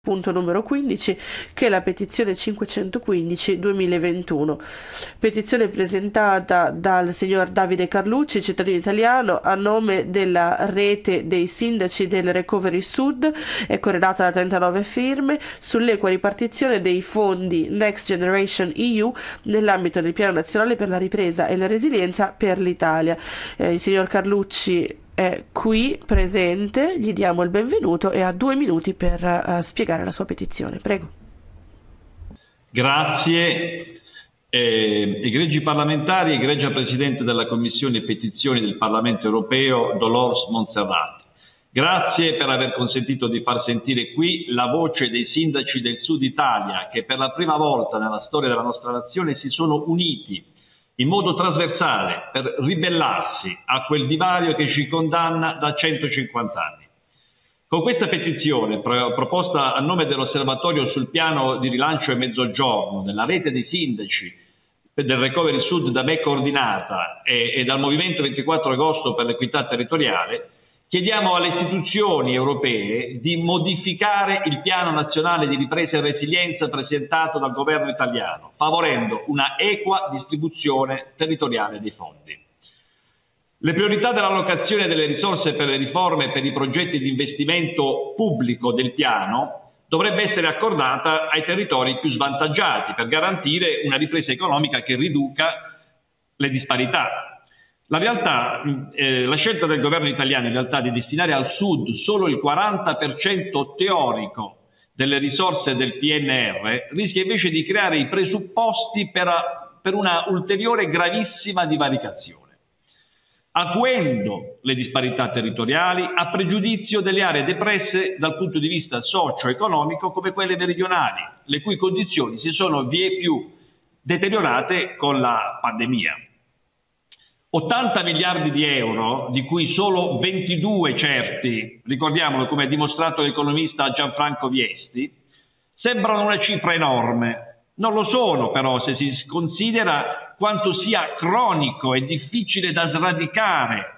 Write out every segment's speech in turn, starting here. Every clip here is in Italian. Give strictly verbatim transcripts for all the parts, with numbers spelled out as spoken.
punto numero quindici, che è la petizione cinquecentoquindici duemilaventuno. Petizione presentata dal signor Davide Carlucci, cittadino italiano, a nome della rete dei sindaci del Recovery Sud, è corredata da trentanove firme, sull'equa ripartizione dei fondi Next Generation E U nell'ambito del Piano Nazionale per la Ripresa e la Resilienza per l'Italia. Eh, il signor Carlucci è qui presente, gli diamo il benvenuto e ha due minuti per uh, spiegare la sua petizione. Prego. Grazie. Eh, egregi parlamentari, egregia Presidente della Commissione Petizioni del Parlamento Europeo, Dolores Montserrat. Grazie per aver consentito di far sentire qui la voce dei sindaci del Sud Italia che per la prima volta nella storia della nostra nazione si sono uniti in modo trasversale per ribellarsi a quel divario che ci condanna da centocinquanta anni. Con questa petizione, pro- proposta a nome dell'Osservatorio sul piano di rilancio e mezzogiorno, della rete dei sindaci del Recovery Sud da me coordinata e, e dal Movimento ventiquattro agosto per l'equità territoriale, chiediamo alle istituzioni europee di modificare il Piano Nazionale di Ripresa e Resilienza presentato dal governo italiano, favorendo una equa distribuzione territoriale dei fondi. Le priorità dell'allocazione delle risorse per le riforme e per i progetti di investimento pubblico del piano dovrebbe essere accordata ai territori più svantaggiati per garantire una ripresa economica che riduca le disparità. La realtà, eh, la scelta del governo italiano in realtà di destinare al Sud solo il quaranta per cento teorico delle risorse del P N R rischia invece di creare i presupposti per, per una ulteriore gravissima divaricazione, acuendo le disparità territoriali a pregiudizio delle aree depresse dal punto di vista socio-economico come quelle meridionali, le cui condizioni si sono vie più deteriorate con la pandemia. ottanta miliardi di euro, di cui solo ventidue certi, ricordiamolo come ha dimostrato l'economista Gianfranco Viesti, sembrano una cifra enorme. Non lo sono però se si considera quanto sia cronico e difficile da sradicare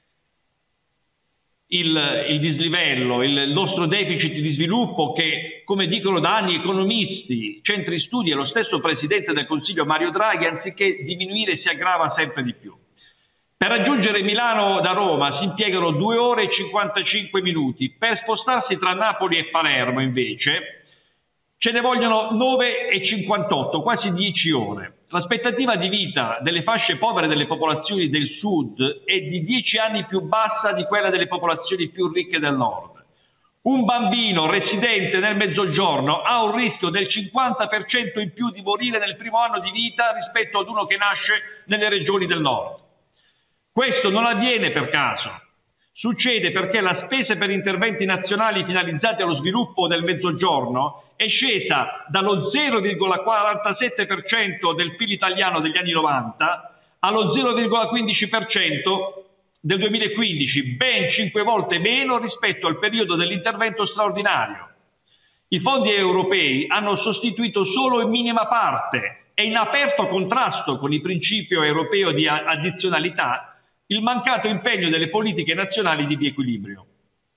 il, il dislivello, il nostro deficit di sviluppo che, come dicono da anni economisti, centri studi e lo stesso Presidente del Consiglio Mario Draghi, anziché diminuire si aggrava sempre di più. Per raggiungere Milano da Roma si impiegano due ore e cinquantacinque minuti, per spostarsi tra Napoli e Palermo invece ce ne vogliono nove e cinquantotto, quasi dieci ore. L'aspettativa di vita delle fasce povere delle popolazioni del Sud è di dieci anni più bassa di quella delle popolazioni più ricche del Nord. Un bambino residente nel Mezzogiorno ha un rischio del cinquanta per cento in più di morire nel primo anno di vita rispetto ad uno che nasce nelle regioni del Nord. Questo non avviene per caso, succede perché la spesa per interventi nazionali finalizzati allo sviluppo del Mezzogiorno è scesa dallo zero virgola quarantasette per cento del P I L italiano degli anni novanta allo zero virgola quindici per cento del duemilaquindici, ben cinque volte meno rispetto al periodo dell'intervento straordinario. I fondi europei hanno sostituito solo in minima parte e in aperto contrasto con il principio europeo di addizionalità il mancato impegno delle politiche nazionali di riequilibrio.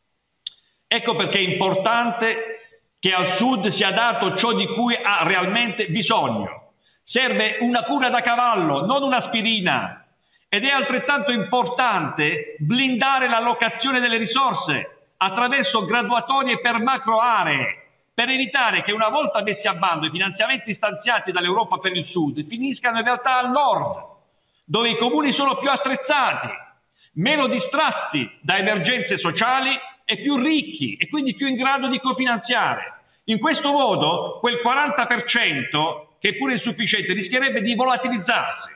Ecco perché è importante che al Sud sia dato ciò di cui ha realmente bisogno. Serve una cura da cavallo, non un'aspirina. Ed è altrettanto importante blindare l'allocazione delle risorse attraverso graduatorie per macro aree, per evitare che una volta messi a bando i finanziamenti stanziati dall'Europa per il Sud finiscano in realtà al Nord, dove i comuni sono più attrezzati, meno distratti da emergenze sociali e più ricchi e quindi più in grado di cofinanziare. In questo modo quel quaranta per cento, che è pure insufficiente, rischierebbe di volatilizzarsi.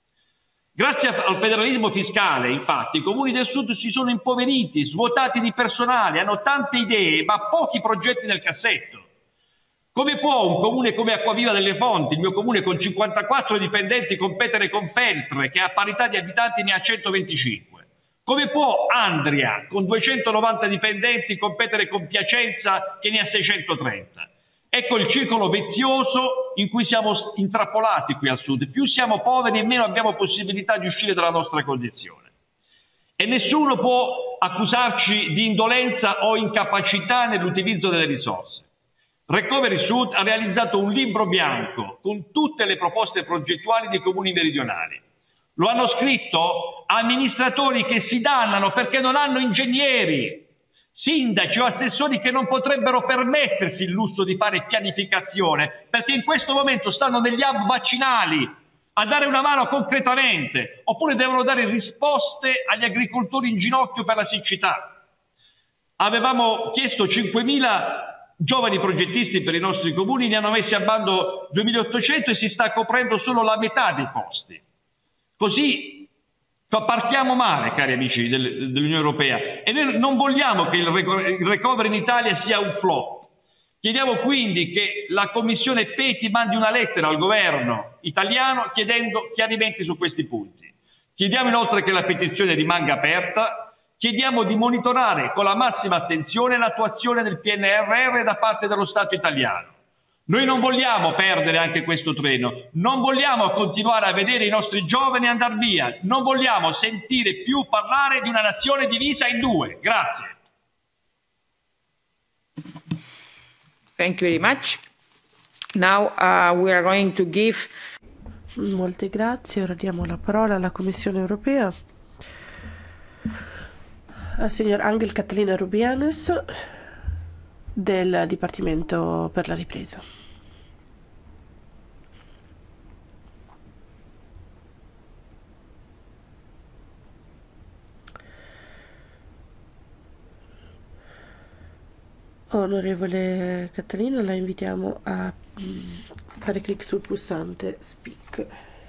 Grazie al federalismo fiscale, infatti, i comuni del Sud si sono impoveriti, svuotati di personale, hanno tante idee ma pochi progetti nel cassetto. Come può un comune come Acquaviva delle Fonti, il mio comune con cinquantaquattro dipendenti, competere con Feltre, che a parità di abitanti ne ha centoventicinque? Come può Andria, con duecentonovanta dipendenti, competere con Piacenza, che ne ha seicentotrenta? Ecco il circolo vizioso in cui siamo intrappolati qui al Sud. Più siamo poveri e meno abbiamo possibilità di uscire dalla nostra condizione. E nessuno può accusarci di indolenza o incapacità nell'utilizzo delle risorse. Recovery Sud ha realizzato un libro bianco con tutte le proposte progettuali dei comuni meridionali. Lo hanno scritto amministratori che si dannano perché non hanno ingegneri, sindaci o assessori che non potrebbero permettersi il lusso di fare pianificazione, perché in questo momento stanno negli hub vaccinali a dare una mano concretamente, oppure devono dare risposte agli agricoltori in ginocchio per la siccità. Avevamo chiesto cinquemila giovani progettisti per i nostri comuni, ne hanno messi a bando duemilaottocento e si sta coprendo solo la metà dei posti. Così partiamo male, cari amici dell'Unione Europea, e noi non vogliamo che il recovery in Italia sia un flop. Chiediamo quindi che la Commissione Peti mandi una lettera al governo italiano chiedendo chiarimenti su questi punti. Chiediamo inoltre che la petizione rimanga aperta, chiediamo di monitorare con la massima attenzione l'attuazione del P N R R da parte dello Stato italiano. Noi non vogliamo perdere anche questo treno, non vogliamo continuare a vedere i nostri giovani andare via, non vogliamo sentire più parlare di una nazione divisa in due. Grazie. Thank you very much. Now uh, we are going to give... Molte grazie, ora diamo la parola alla Commissione Europea, al signor Angel Catalina Rubianes del Dipartimento per la Ripresa. Onorevole Catalina, la invitiamo a fare clic sul pulsante Speak.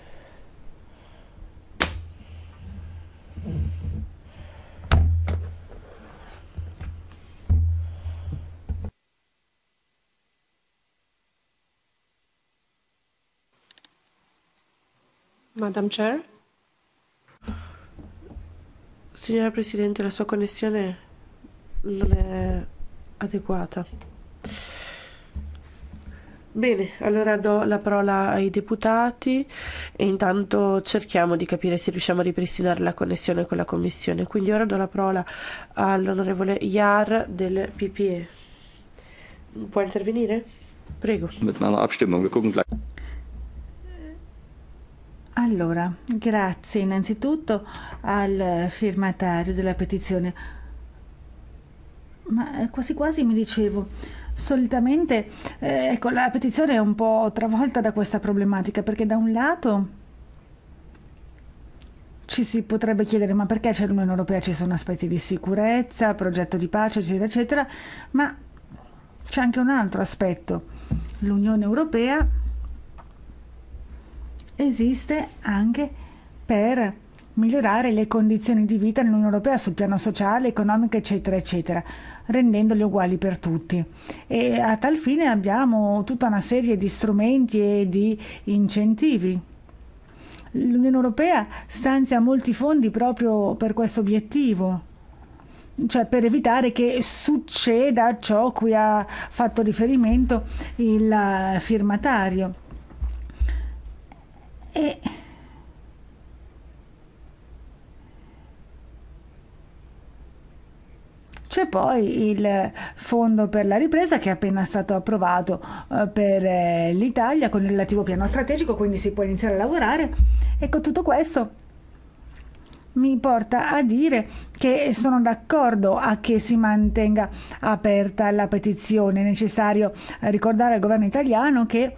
Madam Chair? Signora Presidente, la sua connessione non è adeguata. Bene, allora do la parola ai deputati e intanto cerchiamo di capire se riusciamo a ripristinare la connessione con la Commissione. Quindi ora do la parola all'onorevole Jahr del P P E. Può intervenire? Prego. Allora, grazie innanzitutto al firmatario della petizione. Ma quasi quasi mi dicevo, solitamente eh, ecco, la petizione è un po' travolta da questa problematica, perché da un lato ci si potrebbe chiedere ma perché c'è l'Unione Europea, ci sono aspetti di sicurezza, progetto di pace, eccetera, eccetera, ma c'è anche un altro aspetto. L'Unione Europea esiste anche per migliorare le condizioni di vita nell'Unione Europea sul piano sociale, economico, eccetera, eccetera, rendendoli uguali per tutti. E a tal fine abbiamo tutta una serie di strumenti e di incentivi. L'Unione Europea stanzia molti fondi proprio per questo obiettivo, cioè per evitare che succeda ciò a cui ha fatto riferimento il firmatario. E c'è poi il fondo per la ripresa che è appena stato approvato eh, per eh, l'Italia con il relativo piano strategico, quindi si può iniziare a lavorare. Ecco, tutto questo mi porta a dire che sono d'accordo a che si mantenga aperta la petizione. È necessario ricordare al governo italiano che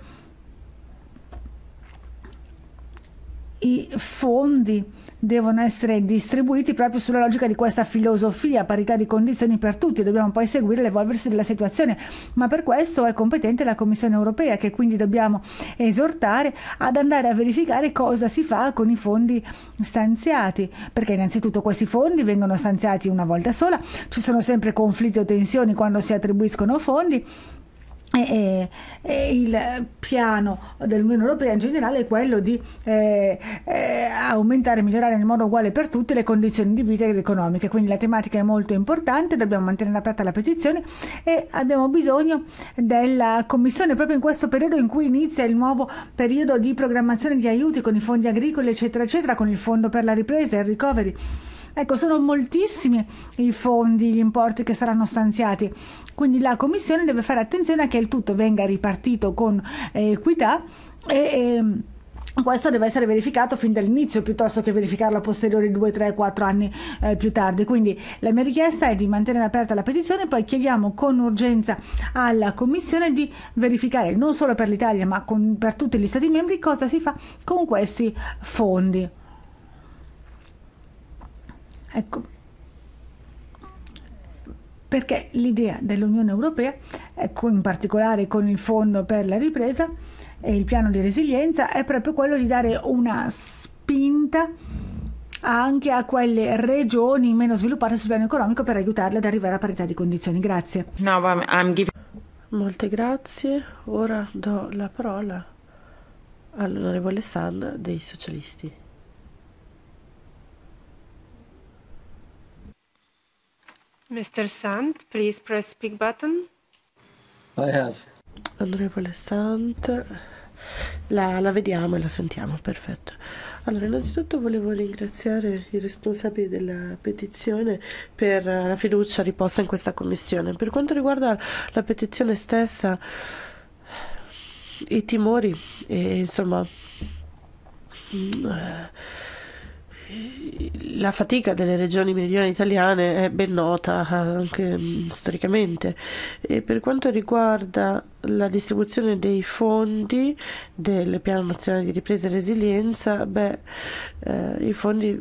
i fondi devono essere distribuiti proprio sulla logica di questa filosofia, parità di condizioni per tutti. Dobbiamo poi seguire l'evolversi della situazione, ma per questo è competente la Commissione Europea, che quindi dobbiamo esortare ad andare a verificare cosa si fa con i fondi stanziati, perché innanzitutto questi fondi vengono stanziati una volta sola, ci sono sempre conflitti o tensioni quando si attribuiscono fondi. E, e il piano dell'Unione Europea in generale è quello di eh, eh, aumentare e migliorare nel modo uguale per tutti le condizioni di vita ed economiche, quindi la tematica è molto importante, dobbiamo mantenere aperta la petizione e abbiamo bisogno della Commissione proprio in questo periodo in cui inizia il nuovo periodo di programmazione di aiuti con i fondi agricoli eccetera eccetera, con il fondo per la ripresa e il recovery. Ecco, sono moltissimi i fondi, gli importi che saranno stanziati, quindi la Commissione deve fare attenzione a che il tutto venga ripartito con equità e, e questo deve essere verificato fin dall'inizio piuttosto che verificarlo a posteriori due, tre, quattro anni eh, più tardi. Quindi la mia richiesta è di mantenere aperta la petizione, poi chiediamo con urgenza alla Commissione di verificare non solo per l'Italia ma con, per tutti gli Stati membri cosa si fa con questi fondi. Ecco, perché l'idea dell'Unione Europea, ecco, in particolare con il Fondo per la ripresa e il piano di resilienza, è proprio quello di dare una spinta anche a quelle regioni meno sviluppate sul piano economico per aiutarle ad arrivare a parità di condizioni. Grazie. Now I'm, I'm giving... Molte grazie. Ora do la parola all'onorevole San dei Socialisti. mister Sant, please press speak button. I have. Onorevole Sant, la, la vediamo e la sentiamo, perfetto. Allora, innanzitutto volevo ringraziare i responsabili della petizione per la fiducia riposta in questa commissione. Per quanto riguarda la petizione stessa, i timori e insomma la fatica delle regioni meridionali italiane è ben nota anche storicamente, e per quanto riguarda la distribuzione dei fondi del Piano Nazionale di Ripresa e Resilienza, beh, eh, i fondi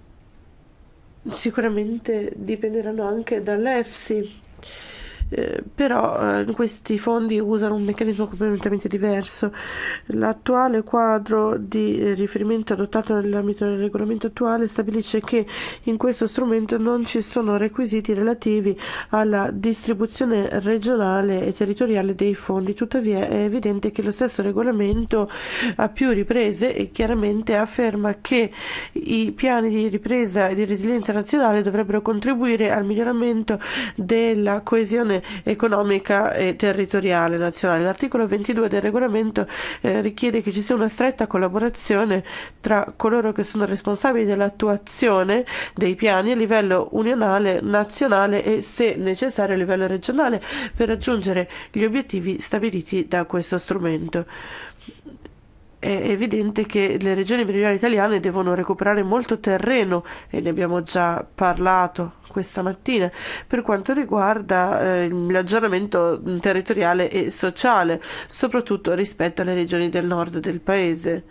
sicuramente dipenderanno anche dall'E F S I. Eh, però eh, questi fondi usano un meccanismo completamente diverso. L'attuale quadro di eh, riferimento adottato nell'ambito del regolamento attuale stabilisce che in questo strumento non ci sono requisiti relativi alla distribuzione regionale e territoriale dei fondi. Tuttavia è evidente che lo stesso regolamento a più riprese e chiaramente afferma che i piani di ripresa e di resilienza nazionale dovrebbero contribuire al miglioramento della coesione economica e territoriale nazionale. L'articolo ventidue del regolamento eh, richiede che ci sia una stretta collaborazione tra coloro che sono responsabili dell'attuazione dei piani a livello unionale, nazionale e, se necessario, a livello regionale per raggiungere gli obiettivi stabiliti da questo strumento. È evidente che le regioni meridionali italiane devono recuperare molto terreno, e ne abbiamo già parlato questa mattina, per quanto riguarda eh, l'aggiornamento territoriale e sociale, soprattutto rispetto alle regioni del nord del paese.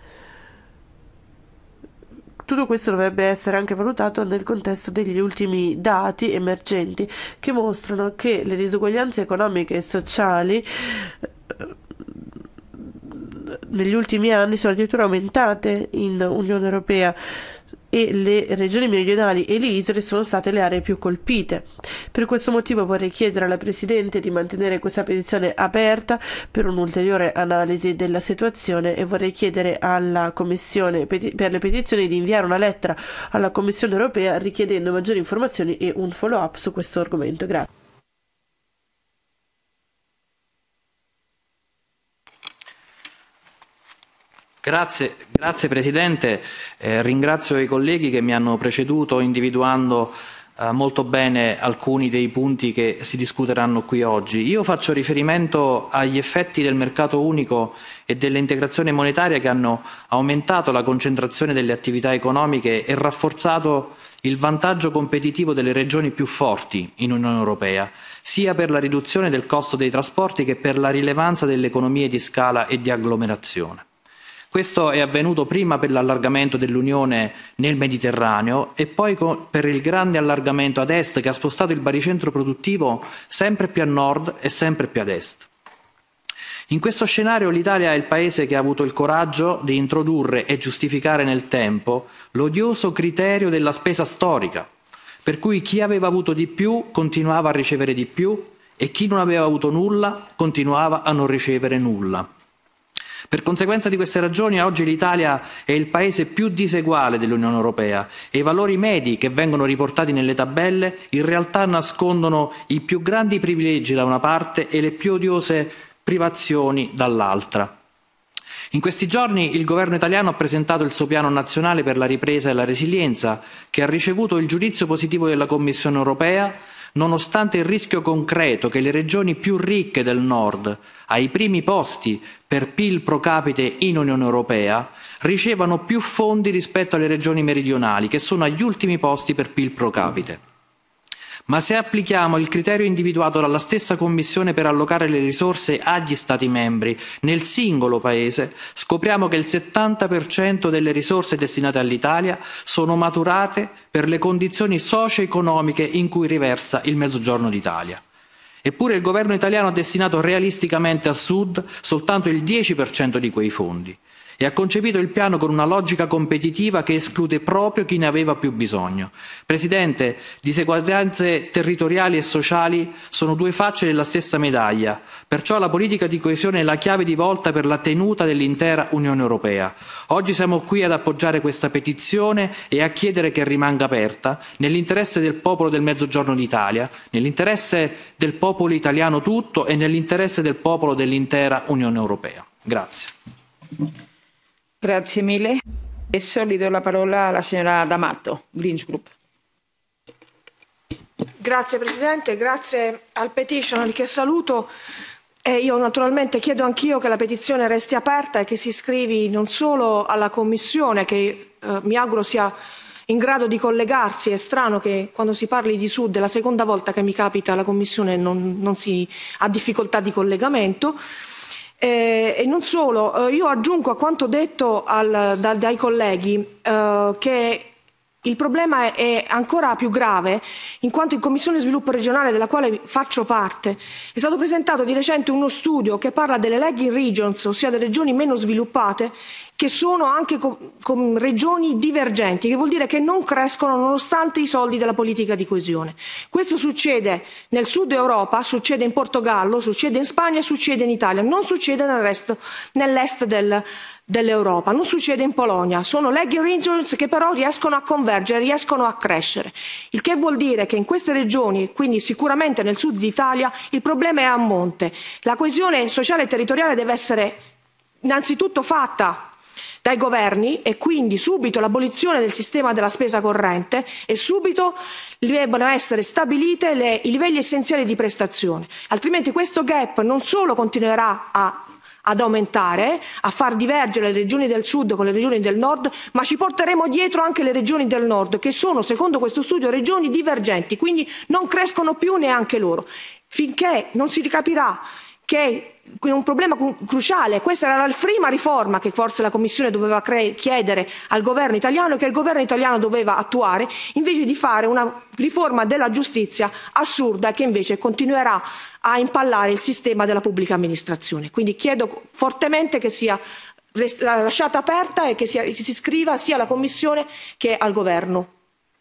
Tutto questo dovrebbe essere anche valutato nel contesto degli ultimi dati emergenti che mostrano che le disuguaglianze economiche e sociali negli ultimi anni sono addirittura aumentate in Unione Europea e le regioni meridionali e le isole sono state le aree più colpite. Per questo motivo vorrei chiedere alla Presidente di mantenere questa petizione aperta per un'ulteriore analisi della situazione, e vorrei chiedere alla Commissione per le petizioni di inviare una lettera alla Commissione europea richiedendo maggiori informazioni e un follow up su questo argomento. Grazie. Grazie, grazie Presidente, eh, ringrazio i colleghi che mi hanno preceduto individuando eh, molto bene alcuni dei punti che si discuteranno qui oggi. Io faccio riferimento agli effetti del mercato unico e dell'integrazione monetaria che hanno aumentato la concentrazione delle attività economiche e rafforzato il vantaggio competitivo delle regioni più forti in Unione Europea, sia per la riduzione del costo dei trasporti che per la rilevanza delle economie di scala e di agglomerazione. Questo è avvenuto prima per l'allargamento dell'Unione nel Mediterraneo e poi per il grande allargamento ad est che ha spostato il baricentro produttivo sempre più a nord e sempre più ad est. In questo scenario l'Italia è il paese che ha avuto il coraggio di introdurre e giustificare nel tempo l'odioso criterio della spesa storica, per cui chi aveva avuto di più continuava a ricevere di più e chi non aveva avuto nulla continuava a non ricevere nulla. Per conseguenza di queste ragioni oggi l'Italia è il paese più diseguale dell'Unione Europea e i valori medi che vengono riportati nelle tabelle in realtà nascondono i più grandi privilegi da una parte e le più odiose privazioni dall'altra. In questi giorni il governo italiano ha presentato il suo piano nazionale per la ripresa e la resilienza, che ha ricevuto il giudizio positivo della Commissione europea, nonostante il rischio concreto che le regioni più ricche del nord, ai primi posti per P I L pro capite in Unione Europea, ricevano più fondi rispetto alle regioni meridionali, che sono agli ultimi posti per P I L pro capite. Ma se applichiamo il criterio individuato dalla stessa Commissione per allocare le risorse agli Stati membri nel singolo Paese, scopriamo che il settanta per cento delle risorse destinate all'Italia sono maturate per le condizioni socio-economiche in cui riversa il Mezzogiorno d'Italia. Eppure il governo italiano ha destinato realisticamente al Sud soltanto il dieci per cento di quei fondi e ha concepito il piano con una logica competitiva che esclude proprio chi ne aveva più bisogno. Presidente, diseguaglianze territoriali e sociali sono due facce della stessa medaglia, perciò la politica di coesione è la chiave di volta per la tenuta dell'intera Unione Europea. Oggi siamo qui ad appoggiare questa petizione e a chiedere che rimanga aperta, nell'interesse del popolo del Mezzogiorno d'Italia, nell'interesse del popolo italiano tutto e nell'interesse del popolo dell'intera Unione Europea. Grazie. Grazie mille. Adesso gli do la parola alla signora D'Amato, Greens Group. Grazie Presidente, grazie al petitioner che saluto. E io naturalmente chiedo anch'io che la petizione resti aperta e che si iscrivi non solo alla Commissione, che eh, mi auguro sia in grado di collegarsi. È strano che quando si parli di Sud, è la seconda volta che mi capita, la Commissione non, non si ha difficoltà di collegamento. Eh, e non solo, eh, io aggiungo a quanto detto al, da, dai colleghi eh, che il problema è, è ancora più grave, in quanto in Commissione Sviluppo Regionale, della quale faccio parte, è stato presentato di recente uno studio che parla delle lagging regions, ossia delle regioni meno sviluppate, che sono anche con, con regioni divergenti, che vuol dire che non crescono nonostante i soldi della politica di coesione. Questo succede nel sud Europa, succede in Portogallo, succede in Spagna, succede in Italia, non succede nel resto, nell'est del, dell'Europa, non succede in Polonia. Sono lagging regions che però riescono a convergere, riescono a crescere, il che vuol dire che in queste regioni, quindi sicuramente nel sud d'Italia, il problema è a monte. La coesione sociale e territoriale deve essere innanzitutto fatta dai governi e quindi subito l'abolizione del sistema della spesa corrente e subito debbano essere stabilite le, i livelli essenziali di prestazione, altrimenti questo gap non solo continuerà a ad aumentare, a far divergere le regioni del sud con le regioni del nord, ma ci porteremo dietro anche le regioni del nord, che sono, secondo questo studio, regioni divergenti, quindi non crescono più neanche loro. Finché non si capirà che è un problema cruciale, questa era la prima riforma che forse la Commissione doveva chiedere al governo italiano e che il governo italiano doveva attuare, invece di fare una riforma della giustizia assurda che invece continuerà a impallare il sistema della pubblica amministrazione. Quindi chiedo fortemente che sia lasciata aperta e che, sia, che si iscriva sia alla Commissione che al governo.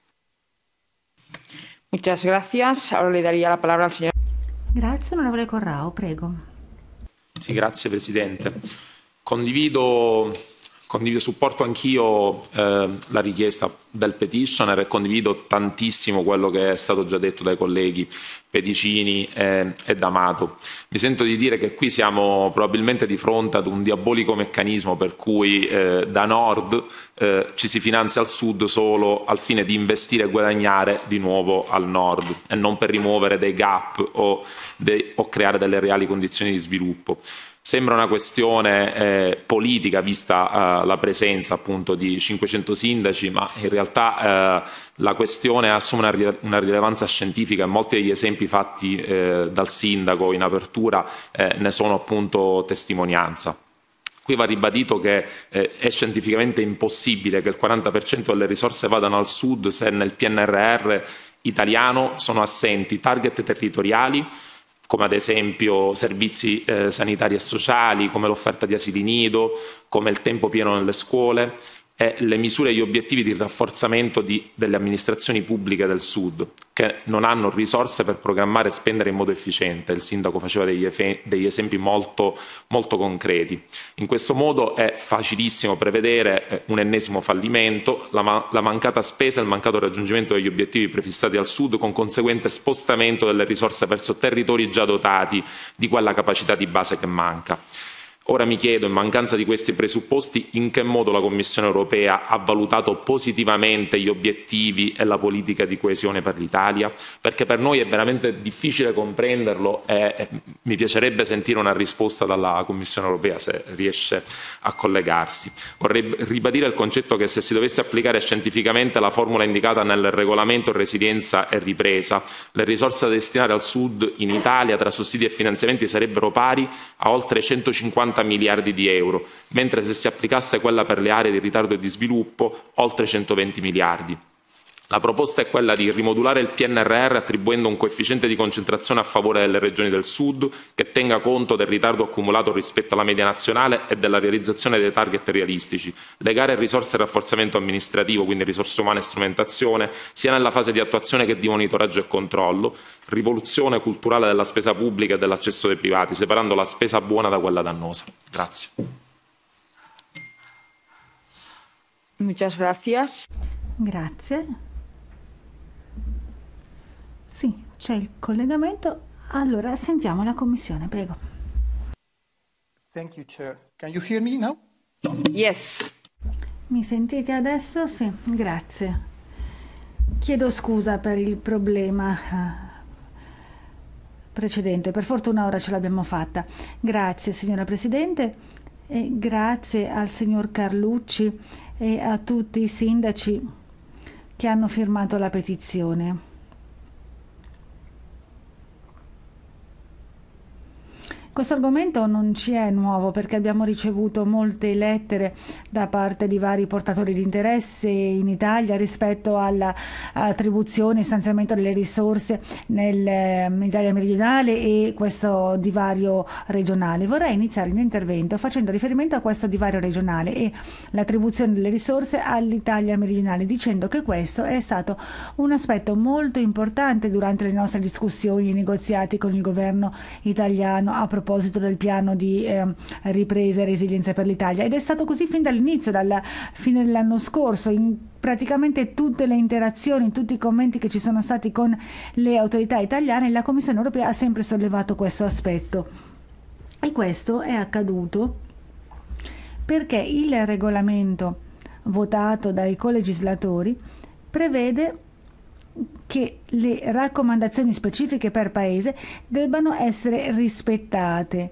Muchas gracias. Ahora le daría la palabra al señor. Grazie, onorevole Corrao, prego. Sì, grazie Presidente. Condivido, condivido supporto anch'io eh, la richiesta del petitioner e condivido tantissimo quello che è stato già detto dai colleghi Pedicini e, e D'Amato. Mi sento di dire che qui siamo probabilmente di fronte ad un diabolico meccanismo per cui eh, da nord eh, ci si finanzia al sud solo al fine di investire e guadagnare di nuovo al nord e non per rimuovere dei gap o, de, o creare delle reali condizioni di sviluppo. Sembra una questione eh, politica vista eh, la presenza appunto di cinquecento sindaci, ma in realtà eh, la questione assume una, una rilevanza scientifica e molti degli esempi fatti eh, dal sindaco in apertura eh, ne sono appunto testimonianza. Qui va ribadito che eh, è scientificamente impossibile che il quaranta per cento delle risorse vadano al sud se nel P N R R italiano sono assenti target territoriali, come ad esempio servizi eh, sanitari e sociali, come l'offerta di asili nido, come il tempo pieno nelle scuole e le misure e gli obiettivi di rafforzamento di, delle amministrazioni pubbliche del Sud, che non hanno risorse per programmare e spendere in modo efficiente. Il sindaco faceva degli, degli esempi molto, molto concreti. In questo modo è facilissimo prevedere un ennesimo fallimento, la, la mancata spesa e il mancato raggiungimento degli obiettivi prefissati al Sud, con conseguente spostamento delle risorse verso territori già dotati di quella capacità di base che manca. Ora mi chiedo, in mancanza di questi presupposti, in che modo la Commissione europea ha valutato positivamente gli obiettivi e la politica di coesione per l'Italia? Perché per noi è veramente difficile comprenderlo e mi piacerebbe sentire una risposta dalla Commissione europea, se riesce a collegarsi. Vorrei ribadire il concetto che se si dovesse applicare scientificamente la formula indicata nel regolamento resilienza e ripresa, le risorse da destinare al Sud in Italia tra sussidi e finanziamenti sarebbero pari a oltre centocinquanta miliardi di euro, mentre se si applicasse quella per le aree di ritardo e di sviluppo, oltre centoventi miliardi. La proposta è quella di rimodulare il P N R R attribuendo un coefficiente di concentrazione a favore delle regioni del Sud che tenga conto del ritardo accumulato rispetto alla media nazionale e della realizzazione dei target realistici, legare risorse e rafforzamento amministrativo, quindi risorse umane e strumentazione, sia nella fase di attuazione che di monitoraggio e controllo, rivoluzione culturale della spesa pubblica e dell'accesso dei privati, separando la spesa buona da quella dannosa. Grazie. Muchas gracias. Grazie. Sì, c'è il collegamento. Allora sentiamo la Commissione, prego. Thank you, Chair. Can you hear me now? Yes. Mi sentite adesso? Sì, grazie. Chiedo scusa per il problema precedente, per fortuna ora ce l'abbiamo fatta. Grazie signora Presidente e grazie al signor Carlucci e a tutti i sindaci che hanno firmato la petizione. Questo argomento non ci è nuovo perché abbiamo ricevuto molte lettere da parte di vari portatori di interesse in Italia rispetto all'attribuzione e stanziamento delle risorse nell'Italia meridionale e questo divario regionale. Vorrei iniziare il mio intervento facendo riferimento a questo divario regionale e l'attribuzione delle risorse all'Italia meridionale, dicendo che questo è stato un aspetto molto importante durante le nostre discussioni e negoziati con il governo italiano a proposito del piano di eh, ripresa e resilienza per l'Italia, ed è stato così fin dall'inizio, dalla fine dell'anno scorso, in praticamente tutte le interazioni, tutti i commenti che ci sono stati con le autorità italiane. La Commissione europea ha sempre sollevato questo aspetto e questo è accaduto perché il regolamento votato dai colegislatori prevede che le raccomandazioni specifiche per paese debbano essere rispettate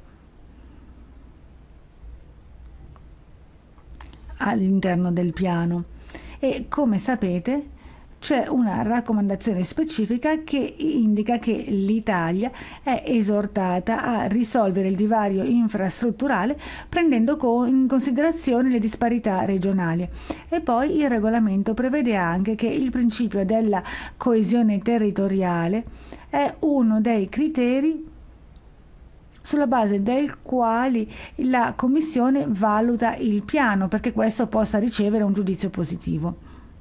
all'interno del piano e, come sapete, c'è una raccomandazione specifica che indica che l'Italia è esortata a risolvere il divario infrastrutturale prendendo in considerazione le disparità regionali. E poi il regolamento prevede anche che il principio della coesione territoriale è uno dei criteri sulla base del quali la Commissione valuta il piano perché questo possa ricevere un giudizio positivo.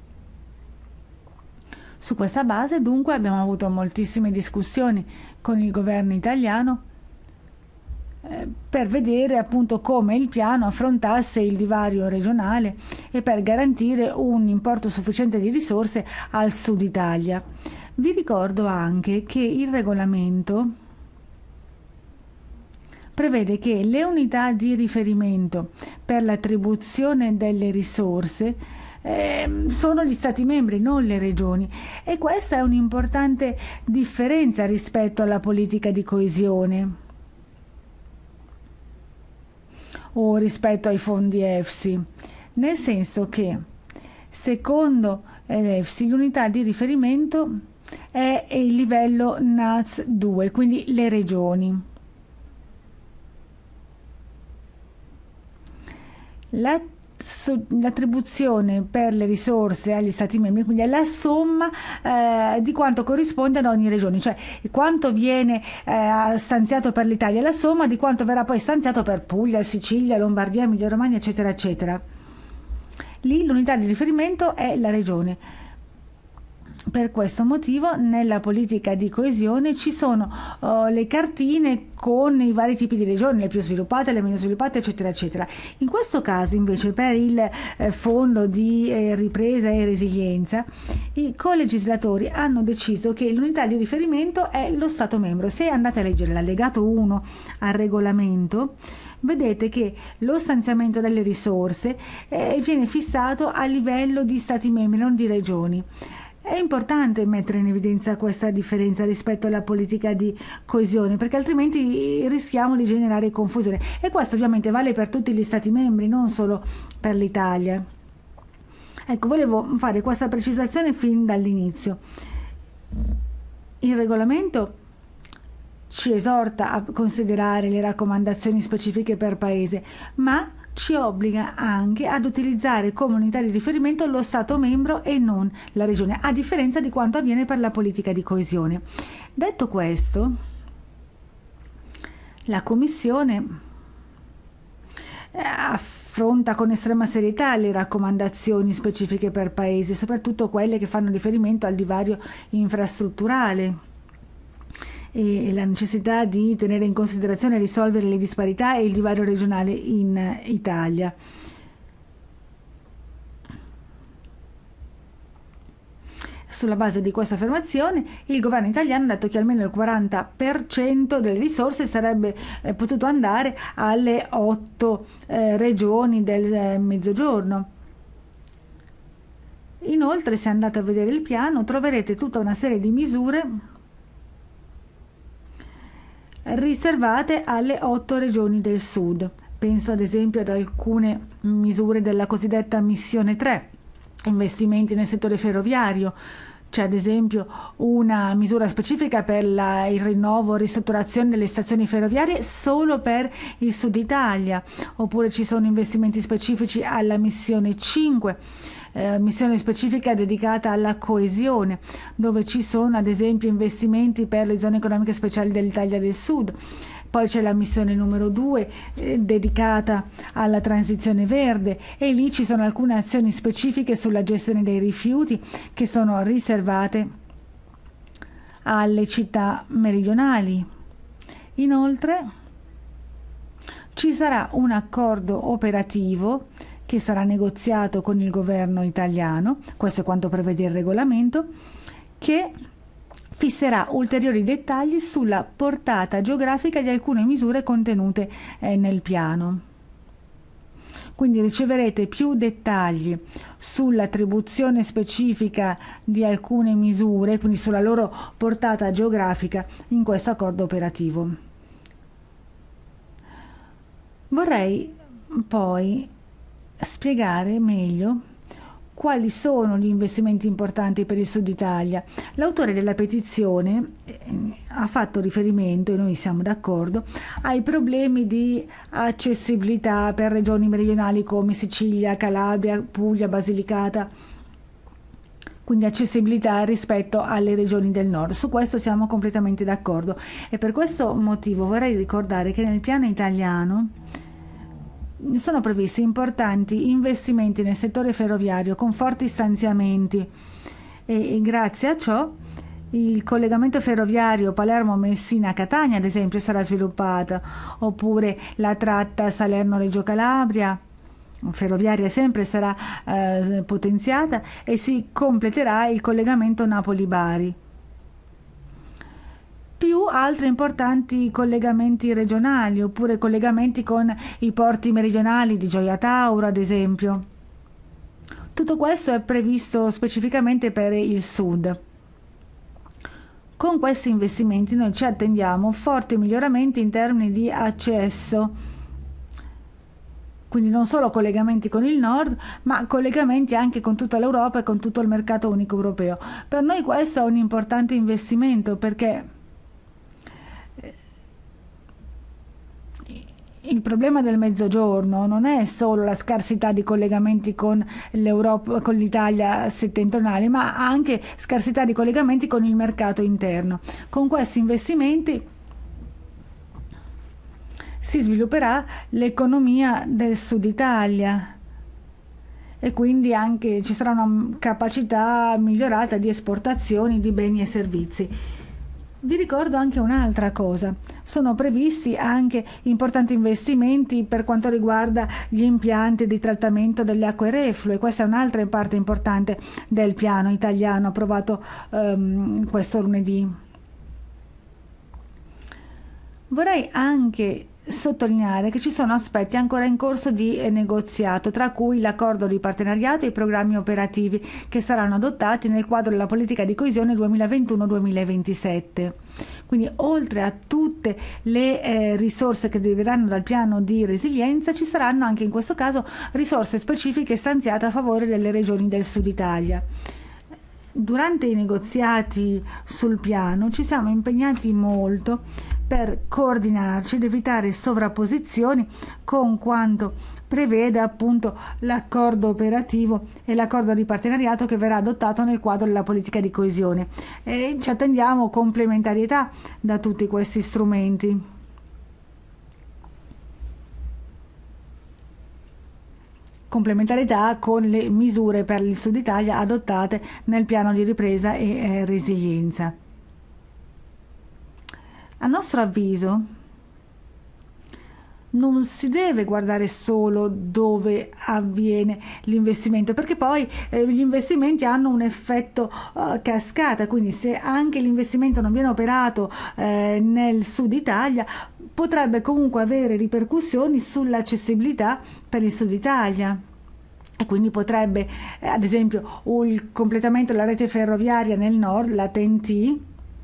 Su questa base, dunque, abbiamo avuto moltissime discussioni con il governo italiano eh, per vedere appunto come il piano affrontasse il divario regionale e per garantire un importo sufficiente di risorse al Sud Italia. Vi ricordo anche che il regolamento prevede che le unità di riferimento per l'attribuzione delle risorse Eh, sono gli Stati membri, non le regioni, e questa è un'importante differenza rispetto alla politica di coesione o rispetto ai fondi E F S I, nel senso che secondo l'E F S I l'unità di riferimento è il livello N A Z due, quindi le regioni. La L'attribuzione per le risorse agli Stati membri quindi è la somma eh, di quanto corrisponde ad ogni regione, cioè quanto viene eh, stanziato per l'Italia, la somma di quanto verrà poi stanziato per Puglia, Sicilia, Lombardia, Emilia Romagna, eccetera eccetera. Lì l'unità di riferimento è la regione. Per questo motivo nella politica di coesione ci sono uh, le cartine con i vari tipi di regioni, le più sviluppate, le meno sviluppate, eccetera, eccetera. In questo caso invece per il eh, fondo di eh, ripresa e resilienza i colegislatori hanno deciso che l'unità di riferimento è lo Stato membro. Se andate a leggere l'allegato uno al regolamento, vedete che lo stanziamento delle risorse eh, viene fissato a livello di Stati membri, non di regioni. È importante mettere in evidenza questa differenza rispetto alla politica di coesione, perché altrimenti rischiamo di generare confusione. E questo ovviamente vale per tutti gli Stati membri, non solo per l'Italia. Ecco, volevo fare questa precisazione fin dall'inizio. Il regolamento ci esorta a considerare le raccomandazioni specifiche per paese, ma ci obbliga anche ad utilizzare come unità di riferimento lo Stato membro e non la regione, a differenza di quanto avviene per la politica di coesione. Detto questo, la Commissione affronta con estrema serietà le raccomandazioni specifiche per paese, soprattutto quelle che fanno riferimento al divario infrastrutturale e la necessità di tenere in considerazione e risolvere le disparità e il divario regionale in Italia. Sulla base di questa affermazione, il governo italiano ha detto che almeno il quaranta per cento delle risorse sarebbe eh, potuto andare alle otto eh, regioni del eh, Mezzogiorno. Inoltre, se andate a vedere il piano, troverete tutta una serie di misure riservate alle otto regioni del sud. Penso ad esempio ad alcune misure della cosiddetta missione tre, investimenti nel settore ferroviario. C'è ad esempio una misura specifica per la, il rinnovo e ristrutturazione delle stazioni ferroviarie solo per il sud Italia, oppure ci sono investimenti specifici alla missione cinque, eh, missione specifica dedicata alla coesione, dove ci sono ad esempio investimenti per le zone economiche speciali dell'Italia del Sud. Poi c'è la missione numero due eh, dedicata alla transizione verde, e lì ci sono alcune azioni specifiche sulla gestione dei rifiuti che sono riservate alle città meridionali. Inoltre ci sarà un accordo operativo che sarà negoziato con il governo italiano, questo è quanto prevede il regolamento, che fisserà ulteriori dettagli sulla portata geografica di alcune misure contenute eh, nel piano. Quindi riceverete più dettagli sull'attribuzione specifica di alcune misure, quindi sulla loro portata geografica, in questo accordo operativo. Vorrei poi spiegare meglio quali sono gli investimenti importanti per il Sud Italia. L'autore della petizione eh, ha fatto riferimento, e noi siamo d'accordo, ai problemi di accessibilità per regioni meridionali come Sicilia, Calabria, Puglia, Basilicata, quindi accessibilità rispetto alle regioni del nord. Su questo siamo completamente d'accordo, e per questo motivo vorrei ricordare che nel piano italiano sono previsti importanti investimenti nel settore ferroviario con forti stanziamenti, e, e grazie a ciò il collegamento ferroviario Palermo-Messina-Catania ad esempio sarà sviluppato, oppure la tratta Salerno-Reggio Calabria ferroviaria sempre sarà eh, potenziata, e si completerà il collegamento Napoli-Bari, più altri importanti collegamenti regionali, oppure collegamenti con i porti meridionali di Gioia Tauro ad esempio. Tutto questo è previsto specificamente per il sud. Con questi investimenti noi ci attendiamo forti miglioramenti in termini di accesso, quindi non solo collegamenti con il nord, ma collegamenti anche con tutta l'Europa e con tutto il mercato unico europeo. Per noi questo è un importante investimento, perché il problema del Mezzogiorno non è solo la scarsità di collegamenti con l'Europa, con l'Italia settentrionale, ma anche scarsità di collegamenti con il mercato interno. Con questi investimenti si svilupperà l'economia del Sud Italia, e quindi anche ci sarà una capacità migliorata di esportazioni di beni e servizi. Vi ricordo anche un'altra cosa, sono previsti anche importanti investimenti per quanto riguarda gli impianti di trattamento delle acque reflue. Questa è un'altra parte importante del piano italiano approvato um, questo lunedì. Vorrei anche sottolineare che ci sono aspetti ancora in corso di negoziato, tra cui l'accordo di partenariato e i programmi operativi che saranno adottati nel quadro della politica di coesione duemilaventuno duemilaventisette. Quindi oltre a tutte le eh, risorse che deriveranno dal piano di resilienza, ci saranno anche in questo caso risorse specifiche stanziate a favore delle regioni del Sud Italia. Durante i negoziati sul piano ci siamo impegnati molto per coordinarci ed evitare sovrapposizioni con quanto prevede appunto l'accordo operativo e l'accordo di partenariato che verrà adottato nel quadro della politica di coesione, e ci attendiamo complementarietà da tutti questi strumenti. Complementarietà con le misure per il Sud Italia adottate nel piano di ripresa e eh, resilienza. A nostro avviso non si deve guardare solo dove avviene l'investimento, perché poi eh, gli investimenti hanno un effetto uh, cascata, quindi se anche l'investimento non viene operato eh, nel Sud Italia potrebbe comunque avere ripercussioni sull'accessibilità per il Sud Italia. E quindi potrebbe, eh, ad esempio, il completamento della rete ferroviaria nel nord, la T N T,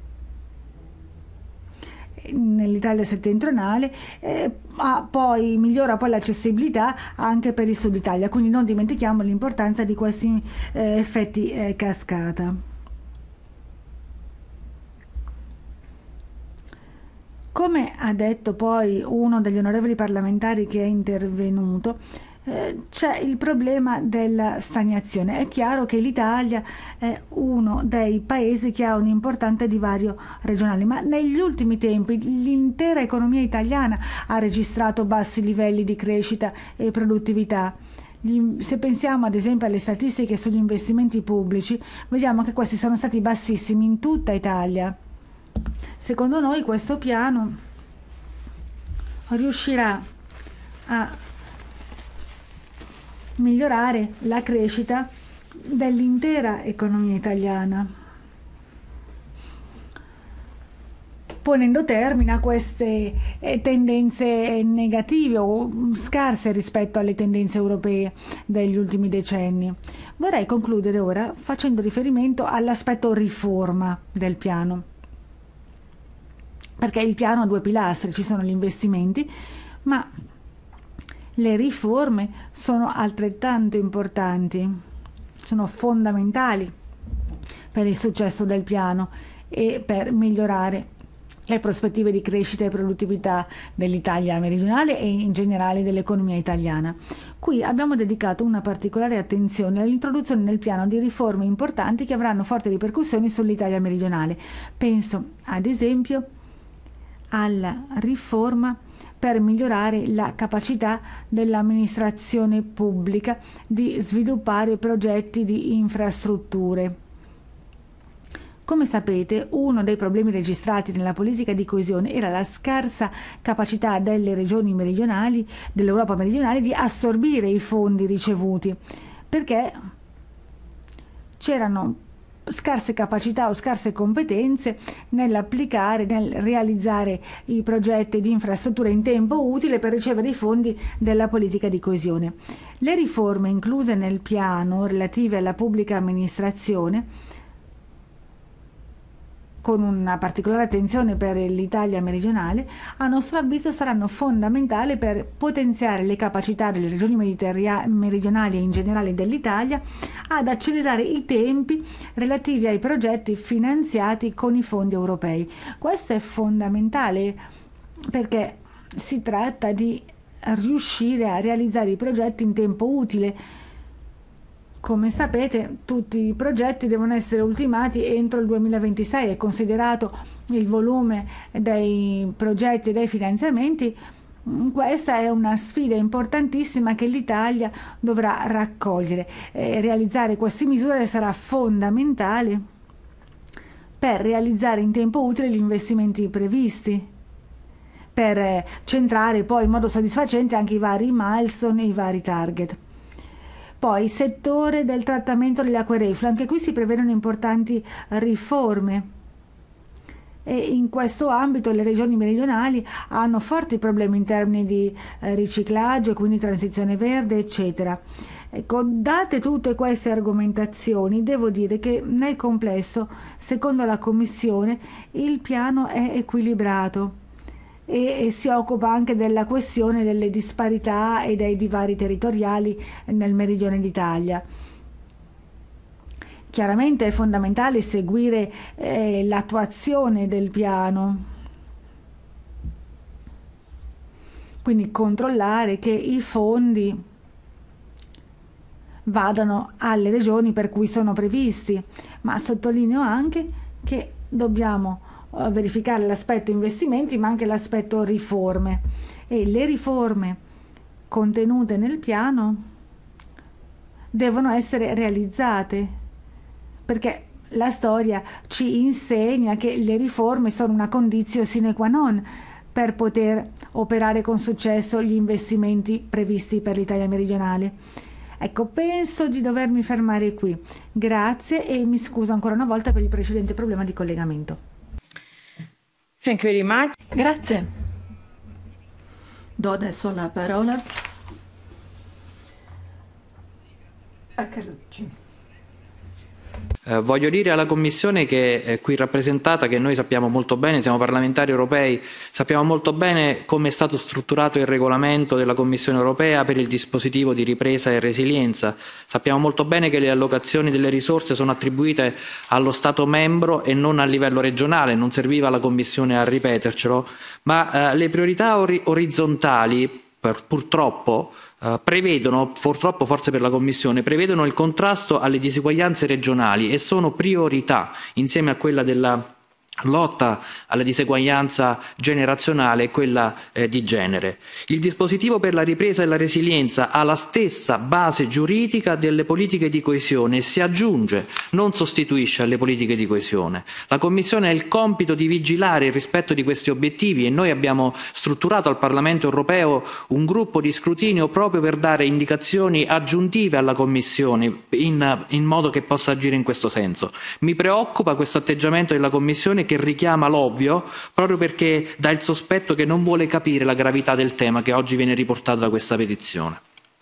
nell'Italia settentrionale, eh, ah, poi migliora poi l'accessibilità anche per il Sud Italia, quindi non dimentichiamo l'importanza di questi eh, effetti eh, cascata. Come ha detto poi uno degli onorevoli parlamentari che è intervenuto, eh, c'è il problema della stagnazione. È chiaro che l'Italia è uno dei paesi che ha un importante divario regionale, ma negli ultimi tempi l'intera economia italiana ha registrato bassi livelli di crescita e produttività. Se pensiamo ad esempio alle statistiche sugli investimenti pubblici, vediamo che questi sono stati bassissimi in tutta Italia. Secondo noi questo piano riuscirà a migliorare la crescita dell'intera economia italiana, ponendo termine a queste tendenze negative o scarse rispetto alle tendenze europee degli ultimi decenni. Vorrei concludere ora facendo riferimento all'aspetto riforma del piano, perché il piano ha due pilastri: ci sono gli investimenti, ma le riforme sono altrettanto importanti, sono fondamentali per il successo del piano e per migliorare le prospettive di crescita e produttività dell'Italia meridionale e in generale dell'economia italiana. Qui abbiamo dedicato una particolare attenzione all'introduzione nel piano di riforme importanti che avranno forti ripercussioni sull'Italia meridionale. Penso ad esempio alla riforma per migliorare la capacità dell'amministrazione pubblica di sviluppare progetti di infrastrutture. Come sapete, uno dei problemi registrati nella politica di coesione era la scarsa capacità delle regioni meridionali, dell'Europa meridionale, di assorbire i fondi ricevuti, perché c'erano scarse capacità o scarse competenze nell'applicare, nel realizzare i progetti di infrastrutture in tempo utile per ricevere i fondi della politica di coesione. Le riforme incluse nel piano relative alla pubblica amministrazione, con una particolare attenzione per l'Italia meridionale, a nostro avviso saranno fondamentali per potenziare le capacità delle regioni meridionali e in generale dell'Italia ad accelerare i tempi relativi ai progetti finanziati con i fondi europei. Questo è fondamentale perché si tratta di riuscire a realizzare i progetti in tempo utile. Come sapete, tutti i progetti devono essere ultimati entro il duemilaventisei e considerato il volume dei progetti e dei finanziamenti, Questa è una sfida importantissima che l'Italia dovrà raccogliere. Eh, realizzare queste misure sarà fondamentale per realizzare in tempo utile gli investimenti previsti, per eh, centrare poi in modo soddisfacente anche i vari milestone e i vari target. Poi, settore del trattamento delle acque reflue, anche qui si prevedono importanti riforme e in questo ambito le regioni meridionali hanno forti problemi in termini di eh, riciclaggio, quindi transizione verde, eccetera. Ecco, date tutte queste argomentazioni, devo dire che nel complesso, secondo la Commissione, il piano è equilibrato e, e si occupa anche della questione delle disparità e dei divari territoriali nel meridione d'Italia. Chiaramente è fondamentale seguire eh, l'attuazione del piano, quindi controllare che i fondi vadano alle regioni per cui sono previsti, ma sottolineo anche che dobbiamo uh, verificare l'aspetto investimenti ma anche l'aspetto riforme, e le riforme contenute nel piano devono essere realizzate, perché la storia ci insegna che le riforme sono una condizio sine qua non per poter operare con successo gli investimenti previsti per l'Italia meridionale. Ecco, penso di dovermi fermare qui. Grazie e mi scuso ancora una volta per il precedente problema di collegamento. Thank you very much. Grazie. Do adesso la parola a Carlucci. Eh, voglio dire alla Commissione che è qui rappresentata che noi sappiamo molto bene, siamo parlamentari europei, sappiamo molto bene come è stato strutturato il regolamento della Commissione europea per il dispositivo di ripresa e resilienza, sappiamo molto bene che le allocazioni delle risorse sono attribuite allo Stato membro e non a livello regionale, non serviva la Commissione a ripetercelo, ma eh, le priorità ori- orizzontali per, purtroppo Uh, prevedono, purtroppo forse per la Commissione, prevedono il contrasto alle disuguaglianze regionali e sono priorità insieme a quella della lotta alla diseguaglianza generazionale e quella eh, di genere. Il dispositivo per la ripresa e la resilienza ha la stessa base giuridica delle politiche di coesione e si aggiunge, non sostituisce alle politiche di coesione. La Commissione ha il compito di vigilare il rispetto di questi obiettivi e noi abbiamo strutturato al Parlamento europeo un gruppo di scrutinio proprio per dare indicazioni aggiuntive alla Commissione in, in modo che possa agire in questo senso. Mi preoccupa questo atteggiamento della Commissione che richiama l'ovvio proprio perché dà il sospetto che non vuole capire la gravità del tema che oggi viene riportato da questa petizione.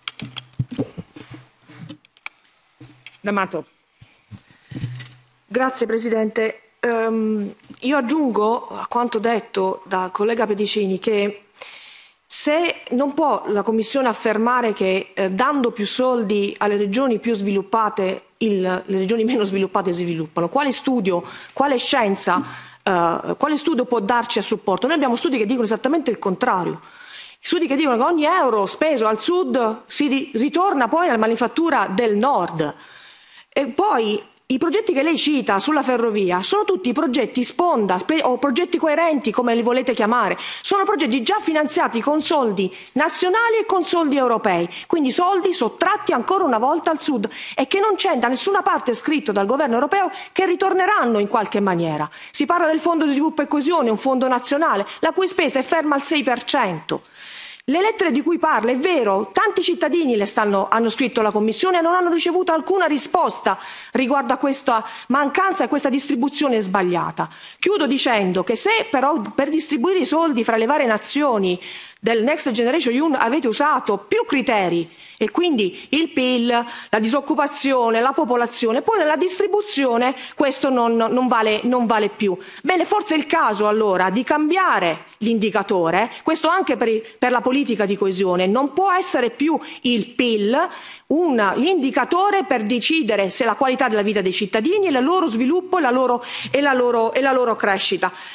D'Amato. Grazie Presidente. Um, io aggiungo a quanto detto dal collega Pedicini che se non può la Commissione affermare che eh, dando più soldi alle regioni più sviluppate il, le regioni meno sviluppate si sviluppano, quale studio, quale scienza, uh, quale studio può darci a supporto? Noi abbiamo studi che dicono esattamente il contrario. Studi che dicono che ogni euro speso al sud si ritorna poi alla manifattura del nord. E poi i progetti che lei cita sulla ferrovia sono tutti progetti sponda o progetti coerenti, come li volete chiamare, sono progetti già finanziati con soldi nazionali e con soldi europei, quindi soldi sottratti ancora una volta al sud e che non c'è da nessuna parte scritto dal governo europeo che ritorneranno in qualche maniera. Si parla del Fondo di sviluppo e coesione, un fondo nazionale, la cui spesa è ferma al sei per cento. Le lettere di cui parla, è vero, tanti cittadini le stanno, hanno scritto alla Commissione e non hanno ricevuto alcuna risposta riguardo a questa mancanza e questa distribuzione sbagliata. Chiudo dicendo che se però per distribuire i soldi fra le varie nazioni del Next Generation E U avete usato più criteri e quindi il P I L, la disoccupazione, la popolazione, poi nella distribuzione questo non, non, vale, non vale più. Bene, forse è il caso allora di cambiare l'indicatore, questo anche per, i, per la politica di coesione, non può essere più il P I L un, l'indicatore per decidere se la qualità della vita dei cittadini, il loro sviluppo e la loro, e la loro, e la loro crescita.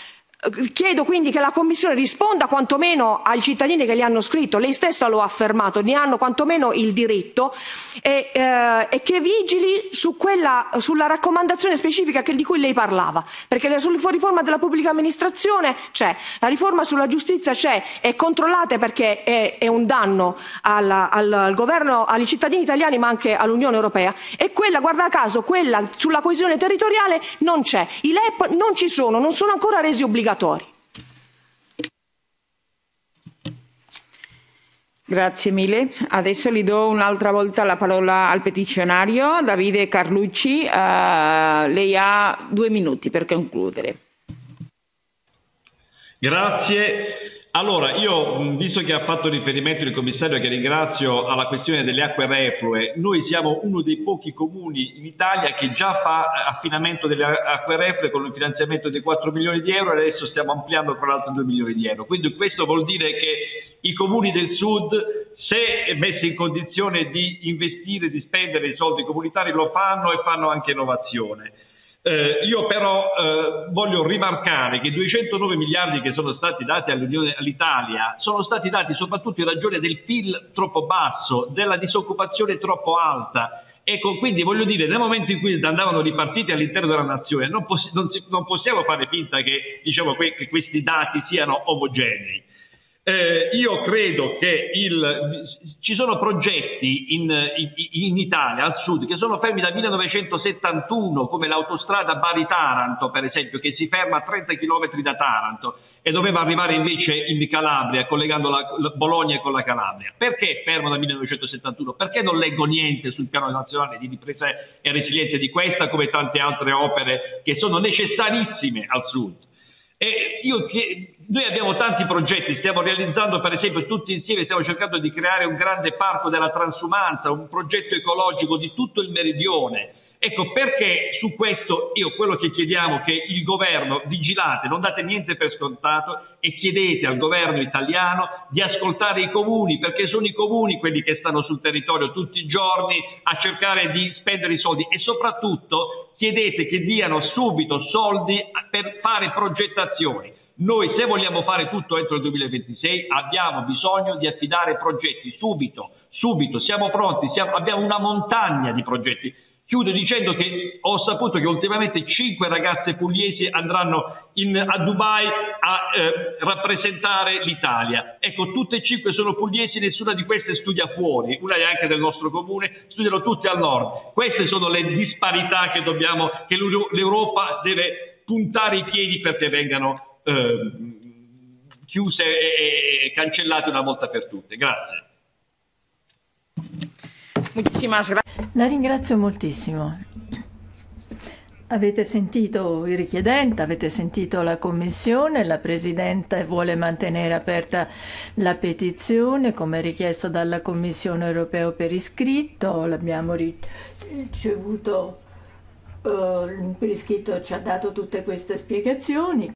Chiedo quindi che la Commissione risponda quantomeno ai cittadini che gli hanno scritto, lei stessa lo ha affermato, ne hanno quantomeno il diritto, e, eh, e che vigili su quella, sulla raccomandazione specifica che, di cui lei parlava, perché la riforma della pubblica amministrazione c'è, la riforma sulla giustizia c'è, è controllata perché è, è un danno al, al, al governo, ai cittadini italiani ma anche all'Unione Europea, e quella, guarda caso, quella sulla coesione territoriale non c'è, i L E P non ci sono, non sono ancora resi obbligatori. Grazie mille. Adesso gli do un'altra volta la parola al petizionario Davide Carlucci. Uh, lei ha due minuti per concludere. Grazie. Allora, io, visto che ha fatto riferimento il commissario, che ringrazio, alla questione delle acque reflue, noi siamo uno dei pochi comuni in Italia che già fa affinamento delle acque reflue con un finanziamento di quattro milioni di euro, e adesso stiamo ampliando per altri due milioni di euro. Quindi questo vuol dire che i comuni del sud, se messi in condizione di investire, di spendere i soldi comunitari, lo fanno, e fanno anche innovazione. Eh, io però eh, voglio rimarcare che i duecentonove miliardi che sono stati dati all'Italia sono stati dati soprattutto in ragione del P I L troppo basso, della disoccupazione troppo alta. Ecco, quindi voglio dire, nel momento in cui andavano ripartiti all'interno della nazione, non, poss- non, si- non possiamo fare finta che, diciamo, que- che questi dati siano omogenei. Eh, io credo che il, ci sono progetti in, in, in Italia, al sud, che sono fermi dal millenovecentosettantuno, come l'autostrada Bari-Taranto, per esempio, che si ferma a trenta chilometri da Taranto e doveva arrivare invece in Calabria, collegando la, la Bologna con la Calabria. Perché fermo dal millenovecentosettantuno? Perché non leggo niente sul piano nazionale di ripresa e resilienza di questa, come tante altre opere che sono necessarissime al sud? E io, noi abbiamo tanti progetti, stiamo realizzando, per esempio, tutti insieme stiamo cercando di creare un grande parco della transumanza, un progetto ecologico di tutto il meridione. Ecco, perché su questo io quello che chiediamo è che il governo, vigilate, non date niente per scontato, e chiedete al governo italiano di ascoltare i comuni, perché sono i comuni quelli che stanno sul territorio tutti i giorni a cercare di spendere i soldi, e soprattutto chiedete che diano subito soldi per fare progettazioni. Noi, se vogliamo fare tutto entro il duemilaventisei, abbiamo bisogno di affidare progetti subito, subito, siamo pronti, siamo, abbiamo una montagna di progetti. Chiudo dicendo che ho saputo che ultimamente cinque ragazze pugliesi andranno in, a Dubai a eh, rappresentare l'Italia. Ecco, tutte e cinque sono pugliesi, nessuna di queste studia fuori, una è anche del nostro comune, studiano tutte al nord. Queste sono le disparità che dobbiamo, che l'Europa deve puntare i piedi perché vengano eh, chiuse e, e cancellate una volta per tutte. Grazie. La ringrazio moltissimo. Avete sentito il richiedente, avete sentito la Commissione, la Presidente vuole mantenere aperta la petizione come richiesto dalla Commissione europea per iscritto, l'abbiamo ricevuto, uh, per iscritto ci ha dato tutte queste spiegazioni.